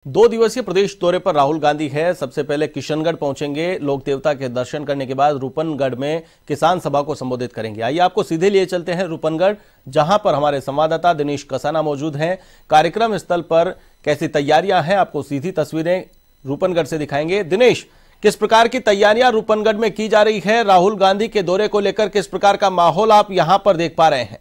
दो दिवसीय प्रदेश दौरे पर राहुल गांधी है। सबसे पहले किशनगढ़ पहुंचेंगे। लोक देवता के दर्शन करने के बाद रूपनगढ़ में किसान सभा को संबोधित करेंगे। आइए आपको सीधे लिए चलते हैं रूपनगढ़, जहां पर हमारे संवाददाता दिनेश कसाना मौजूद हैं। कार्यक्रम स्थल पर कैसी तैयारियां हैं, आपको सीधी तस्वीरें रूपनगढ़ से दिखाएंगे। दिनेश, किस प्रकार की तैयारियां रूपनगढ़ में की जा रही है? राहुल गांधी के दौरे को लेकर किस प्रकार का माहौल आप यहां पर देख पा रहे हैं?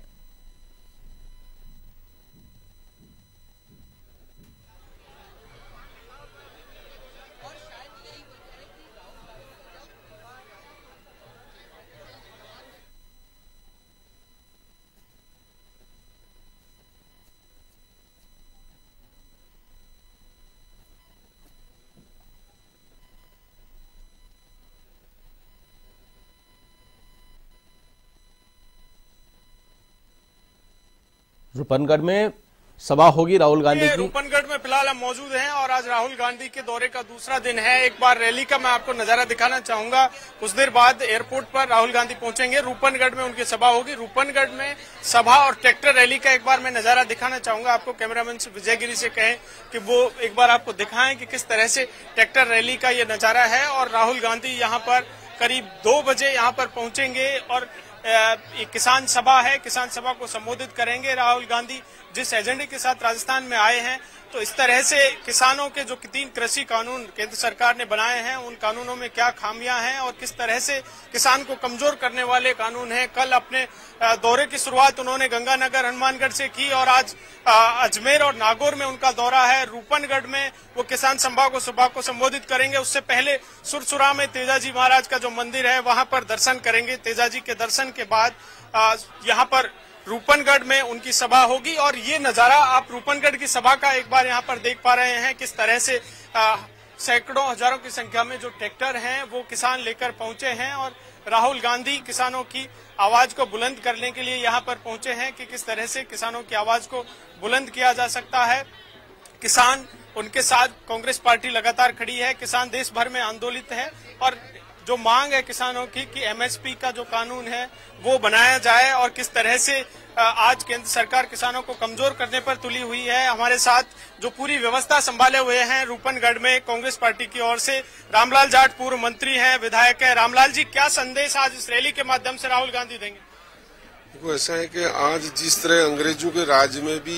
रूपनगढ़ में सभा होगी राहुल गांधी की। रूपनगढ़ में फिलहाल हम मौजूद हैं और आज राहुल गांधी के दौरे का दूसरा दिन है। एक बार रैली का मैं आपको नजारा दिखाना चाहूंगा। कुछ देर बाद एयरपोर्ट पर राहुल गांधी पहुंचेंगे। रूपनगढ़ में उनकी सभा होगी। रूपनगढ़ में सभा और ट्रैक्टर रैली का एक बार मैं नजारा दिखाना चाहूंगा आपको। कैमरामैन से विजयगिरी से कहें कि वो एक बार आपको दिखाएं कि किस तरह से ट्रैक्टर रैली का ये नजारा है। और राहुल गांधी यहाँ पर करीब 2 बजे यहाँ पर पहुंचेंगे और किसान सभा है, किसान सभा को संबोधित करेंगे। राहुल गांधी जिस एजेंडे के साथ राजस्थान में आए हैं, तो इस तरह से किसानों के जो 3 कृषि कानून केंद्र सरकार ने बनाए हैं, उन कानूनों में क्या खामियां हैं और किस तरह से किसान को कमजोर करने वाले कानून हैं। कल अपने दौरे की शुरुआत उन्होंने गंगानगर हनुमानगढ़ से की और आज अजमेर और नागौर में उनका दौरा है। रूपनगढ़ में वो किसान सभा को संबोधित करेंगे। उससे पहले सुरसुरा में तेजाजी महाराज का जो मंदिर है वहां पर दर्शन करेंगे। तेजाजी के दर्शन के बाद यहाँ पर रूपनगढ़ में उनकी सभा होगी। और ये नजारा आप रूपनगढ़ की सभा का एक बार यहाँ पर देख पा रहे हैं, किस तरह से सैकड़ों हजारों की संख्या में जो ट्रैक्टर हैं वो किसान लेकर पहुंचे हैं और राहुल गांधी किसानों की आवाज को बुलंद करने के लिए यहाँ पर पहुंचे हैं कि किस तरह से किसानों की आवाज को बुलंद किया जा सकता है। किसान उनके साथ, कांग्रेस पार्टी लगातार खड़ी है। किसान देश भर में आंदोलित है और जो मांग है किसानों की कि एमएसपी का जो कानून है वो बनाया जाए और किस तरह से आज केंद्र सरकार किसानों को कमजोर करने पर तुली हुई है। हमारे साथ जो पूरी व्यवस्था संभाले हुए हैं रूपनगढ़ में कांग्रेस पार्टी की ओर से रामलाल जाट पूर्व मंत्री हैं, विधायक है। रामलाल जी, क्या संदेश आज इस रैली के माध्यम से राहुल गांधी देंगे? देखो, ऐसा है कि आज जिस तरह अंग्रेजों के राज में भी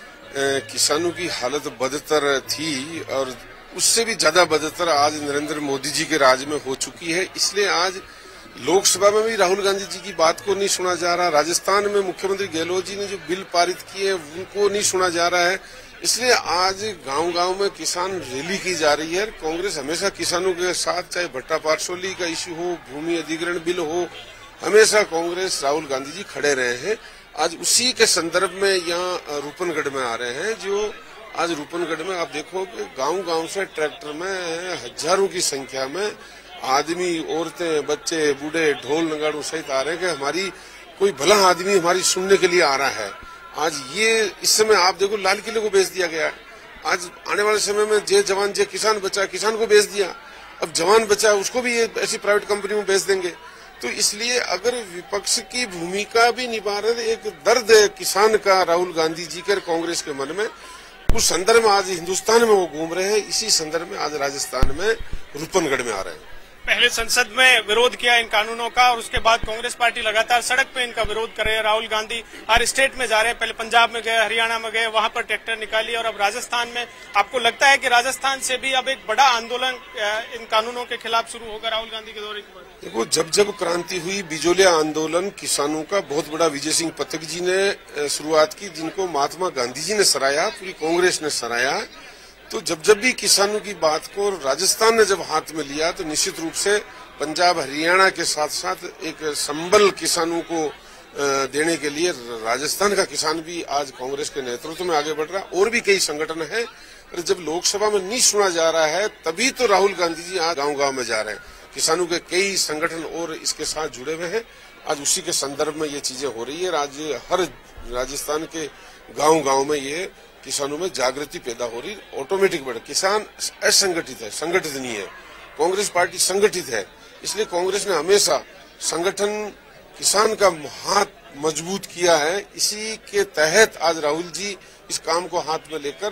किसानों की हालत बदतर थी और उससे भी ज्यादा बदतर आज नरेंद्र मोदी जी के राज में हो चुकी है, इसलिए आज लोकसभा में भी राहुल गांधी जी की बात को नहीं सुना जा रहा। राजस्थान में मुख्यमंत्री गहलोत जी ने जो बिल पारित किए उनको नहीं सुना जा रहा है। इसलिए आज गांव-गांव में किसान रैली की जा रही है। कांग्रेस हमेशा किसानों के साथ, चाहे भट्टा पारसोली का इश्यू हो, भूमि अधिग्रहण बिल हो, हमेशा कांग्रेस राहुल गांधी जी खड़े रहे हैं। आज उसी के संदर्भ में यहाँ रूपनगढ़ में आ रहे हैं। जो आज रूपनगढ़ में आप देखो कि गांव-गांव से ट्रैक्टर में हजारों की संख्या में आदमी, औरतें, बच्चे, बूढ़े, ढोल नगाड़ों सहित आ रहे हैं कि हमारी कोई भला आदमी हमारी सुनने के लिए आ रहा है। आज ये इस समय आप देखो लाल किले को बेच दिया गया है। आज आने वाले समय में जे जवान जे किसान बचा, किसान को बेच दिया। अब जवान बचा उसको भी ये ऐसी प्राइवेट कंपनी में बेच देंगे। तो इसलिए अगर विपक्ष की भूमिका भी निभा रहे, एक दर्द है किसान का राहुल गांधी जी के कांग्रेस के मन में, उस संदर्भ में आज हिंदुस्तान में वो घूम रहे हैं। इसी संदर्भ में आज राजस्थान में रूपनगढ़ में आ रहे हैं। पहले संसद में विरोध किया इन कानूनों का और उसके बाद कांग्रेस पार्टी लगातार सड़क पे इनका विरोध कर रहे हैं। राहुल गांधी हर स्टेट में जा रहे हैं। पहले पंजाब में गए, हरियाणा में गए, वहां पर ट्रैक्टर निकाली और अब राजस्थान में। आपको लगता है कि राजस्थान से भी अब एक बड़ा आंदोलन इन कानूनों के खिलाफ शुरू होगा राहुल गांधी के दौरे के बाद? देखो, जब जब क्रांति हुई, बिजोलिया आंदोलन किसानों का बहुत बड़ा विजय सिंह पथक जी ने शुरुआत की, जिनको महात्मा गांधी जी ने सराहा, पूरी कांग्रेस ने सराहा। तो जब जब भी किसानों की बात को राजस्थान ने जब हाथ में लिया, तो निश्चित रूप से पंजाब, हरियाणा के साथ साथ एक संबल किसानों को देने के लिए राजस्थान का किसान भी आज कांग्रेस के नेतृत्व में आगे बढ़ रहा है। और भी कई संगठन है। जब लोकसभा में नहीं सुना जा रहा है, तभी तो राहुल गांधी जी आज गांव-गांव में जा रहे हैं। किसानों के कई संगठन और इसके साथ जुड़े हुए हैं। आज उसी के संदर्भ में ये चीजें हो रही है। आज हर राजस्थान के गांव-गांव में ये किसानों में जागृति पैदा हो रही है। ऑटोमेटिक बढ़, किसान असंगठित है, संगठित नहीं है। कांग्रेस पार्टी संगठित है। इसलिए कांग्रेस ने हमेशा संगठन, किसान का हाथ मजबूत किया है। इसी के तहत आज राहुल जी इस काम को हाथ में लेकर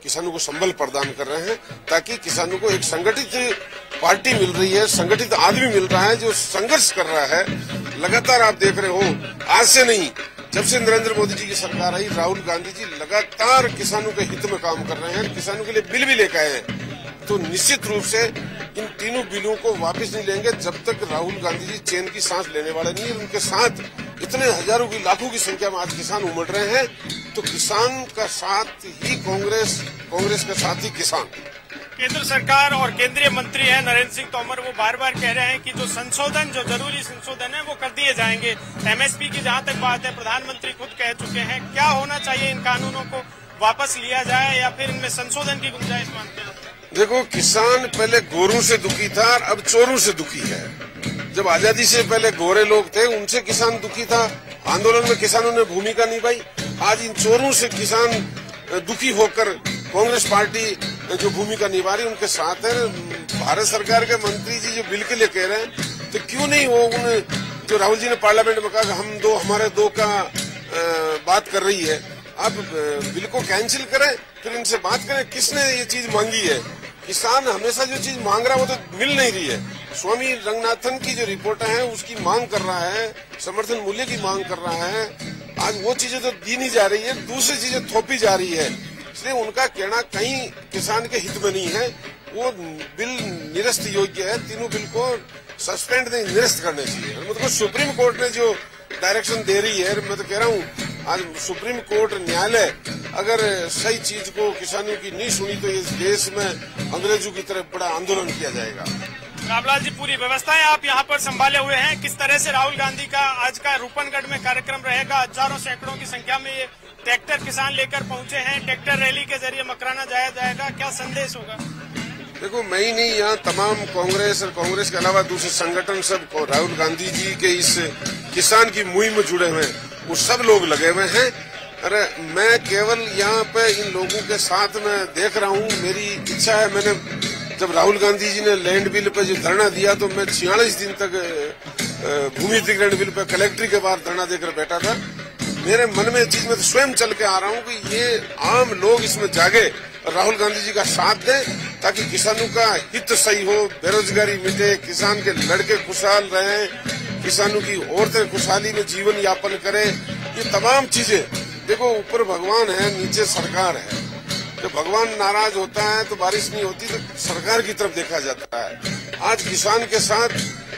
किसानों को संबल प्रदान कर रहे हैं, ताकि किसानों को एक संगठित पार्टी मिल रही है, संगठित आदमी मिल रहा है जो संघर्ष कर रहा है। लगातार आप देख रहे हो, आज से नहीं, जब से नरेंद्र मोदी जी की सरकार आई, राहुल गांधी जी लगातार किसानों के हित में काम कर रहे हैं, किसानों के लिए बिल भी लेकर आए हैं। तो निश्चित रूप से इन तीनों बिलों को वापस नहीं लेंगे जब तक राहुल गांधी जी चैन की सांस लेने वाले नहीं है। उनके साथ इतने हजारों की, लाखों की संख्या में आज किसान उमड़ रहे हैं, तो किसान का साथ ही कांग्रेस, कांग्रेस का साथ ही किसान। केंद्र सरकार और केंद्रीय मंत्री हैं नरेंद्र सिंह तोमर, वो बार बार कह रहे हैं कि जो संशोधन, जो जरूरी संशोधन है वो कर दिए जाएंगे। एमएसपी की जहां तक बात है, प्रधानमंत्री खुद कह चुके हैं। क्या होना चाहिए, इन कानूनों को वापस लिया जाए या फिर इनमें संशोधन की गुंजाइश मानते हैं? देखो, किसान पहले गोरों से दुखी था, अब चोरों से दुखी है। जब आजादी से पहले गोरे लोग थे, उनसे किसान दुखी था, आंदोलन में किसानों ने भूमिका निभाई। आज इन चोरों से किसान दुखी होकर कांग्रेस पार्टी जो भूमिका निभा रही उनके साथ है। भारत सरकार के मंत्री जी जो बिल के लिए कह रहे हैं, तो क्यों नहीं वो उन जो राहुल जी ने पार्लियामेंट में कहा हम दो, हमारे दो का बात कर रही है, आप बिल को कैंसिल करें, फिर इनसे बात करें किसने ये चीज मांगी है। किसान हमेशा जो चीज मांग रहा है वो तो मिल नहीं रही है। स्वामी रंगनाथन की जो रिपोर्ट है उसकी मांग कर रहा है, समर्थन मूल्य की मांग कर रहा है। आज वो चीजें तो दी नहीं जा रही है, दूसरी चीजें थोपी जा रही है। इसलिए उनका कहना कहीं किसान के हित में नहीं है। वो बिल निरस्त योग्य है, तीनों बिल को सस्पेंड नहीं, निरस्त करने चाहिए। मतलब सुप्रीम कोर्ट ने जो डायरेक्शन दे रही है, मैं तो कह रहा हूँ आज सुप्रीम कोर्ट न्यायालय अगर सही चीज को किसानों की नहीं सुनी तो इस देश में अंग्रेजों की तरफ बड़ा आंदोलन किया जाएगा। रामलाल जी, पूरी व्यवस्थाएं आप यहाँ पर संभाले हुए हैं, किस तरह से राहुल गांधी का आज का रूपनगढ़ में कार्यक्रम रहेगा? हजारों सैकड़ों की संख्या में ये ट्रैक्टर किसान लेकर पहुंचे हैं, ट्रैक्टर रैली के जरिए मकराना जाया जाएगा, क्या संदेश होगा? देखो, मैं ही नहीं, यहाँ तमाम कांग्रेस और कांग्रेस के अलावा दूसरे संगठन सब राहुल गांधी जी के इस किसान की मुहिम में जुड़े हुए हैं, वो सब लोग लगे हुए हैं। अरे मैं केवल यहाँ पे इन लोगों के साथ में देख रहा हूँ। मेरी इच्छा है, मैंने जब राहुल गांधी जी ने लैंड बिल पे जो धरना दिया तो मैं 46 दिन तक भूमि अधिग्रहण बिल पे कलेक्ट्री के बाहर धरना देकर बैठा था। मेरे मन में चीज में तो स्वयं चल के आ रहा हूँ कि ये आम लोग इसमें जागे और राहुल गांधी जी का साथ दें, ताकि किसानों का हित सही हो, बेरोजगारी मिटे, किसान के लड़के खुशहाल रहें, किसानों की औरतें खुशहाली में जीवन यापन करें। ये तमाम चीजें, देखो ऊपर भगवान है, नीचे सरकार है। जब भगवान नाराज होता है तो बारिश नहीं होती, तो सरकार की तरफ देखा जाता है। आज किसान के साथ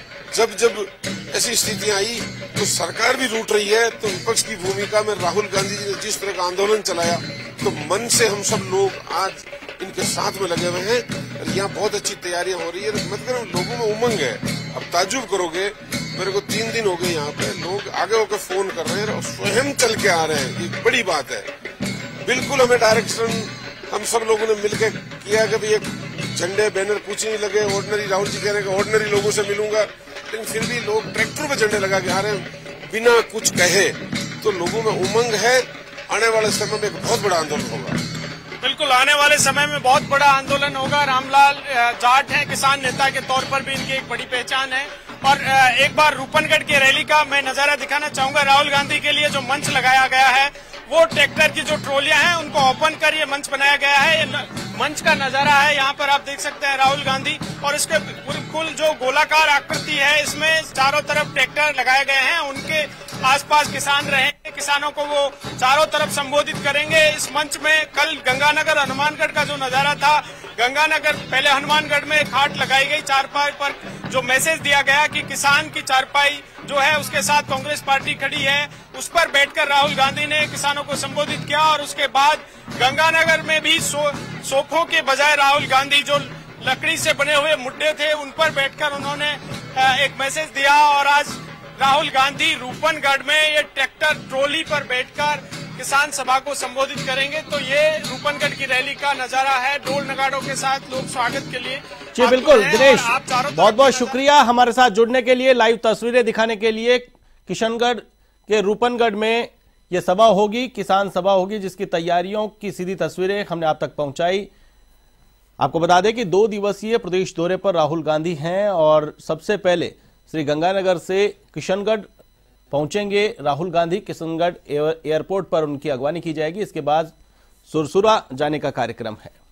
जब जब ऐसी स्थितियां आई तो सरकार भी रूठ रही है। तो विपक्ष की भूमिका में राहुल गांधी जी ने जिस तरह का आंदोलन चलाया, तो मन से हम सब लोग आज इनके साथ में लगे हुए हैं। यहाँ बहुत अच्छी तैयारियां हो रही है, मतलब लोगों में उमंग है। अब ताज्जुब करोगे, मेरे को 3 दिन हो गए यहाँ पे, लोग आगे होकर फोन कर रहे हैं और स्वयं चल के आ रहे हैं। ये बड़ी बात है। बिल्कुल हमें डायरेक्शन हम सब लोगों ने मिलकर किया कि भाई एक झंडे बैनर कुछ नहीं लगे। ऑर्डिनरी राहुल जी कह रहे हैं ऑर्डिनरी लोगों से मिलूंगा, लेकिन फिर भी लोग ट्रैक्टर पे झंडे लगा के आ रहे हैं बिना कुछ कहे। तो लोगों में उमंग है। आने वाले समय में एक बहुत बड़ा आंदोलन होगा। बिल्कुल, आने वाले समय में बहुत बड़ा आंदोलन होगा। रामलाल जाट हैं, किसान नेता के तौर पर भी इनकी एक बड़ी पहचान है। और एक बार रूपनगढ़ की रैली का मैं नजारा दिखाना चाहूंगा। राहुल गांधी के लिए जो मंच लगाया गया है, वो ट्रैक्टर की जो ट्रॉलियां हैं उनको ओपन कर ये मंच बनाया गया है। ये मंच का नजारा है, यहाँ पर आप देख सकते हैं राहुल गांधी। और इसके बिल्कुल जो गोलाकार आकृति है, इसमें चारों तरफ ट्रैक्टर लगाए गए हैं। उनके आसपास किसान रहेंगे, किसानों को वो चारों तरफ संबोधित करेंगे। इस मंच में कल गंगानगर हनुमानगढ़ का जो नजारा था, गंगानगर पहले हनुमानगढ़ में खाट लगाई गई, चारपाई पर जो मैसेज दिया गया कि किसान की चारपाई जो है उसके साथ कांग्रेस पार्टी खड़ी है, उस पर बैठकर राहुल गांधी ने किसानों को संबोधित किया। और उसके बाद गंगानगर में भी सोफों के बजाय राहुल गांधी जो लकड़ी से बने हुए मुड्डे थे उन पर बैठकर उन्होंने एक मैसेज दिया। और आज राहुल गांधी रूपनगढ़ में ये ट्रैक्टर ट्रॉली पर बैठकर किसान सभा को संबोधित करेंगे। तो ये रूपनगढ़ की रैली का नजारा है, ढोल नगाड़ों के साथ लोग स्वागत के लिए। जी बिल्कुल दिनेश, बहुत बहुत शुक्रिया हमारे साथ जुड़ने के लिए, लाइव तस्वीरें दिखाने के लिए। किशनगढ़ के रूपनगढ़ में ये सभा होगी, किसान सभा होगी, जिसकी तैयारियों की सीधी तस्वीरें हमने आप तक पहुंचाई। आपको बता दें कि 2 दिवसीय प्रदेश दौरे पर राहुल गांधी हैं और सबसे पहले श्री गंगानगर से किशनगढ़ पहुंचेंगे राहुल गांधी। किशनगढ़ एयरपोर्ट पर उनकी अगवानी की जाएगी। इसके बाद सुरसुरा जाने का कार्यक्रम है।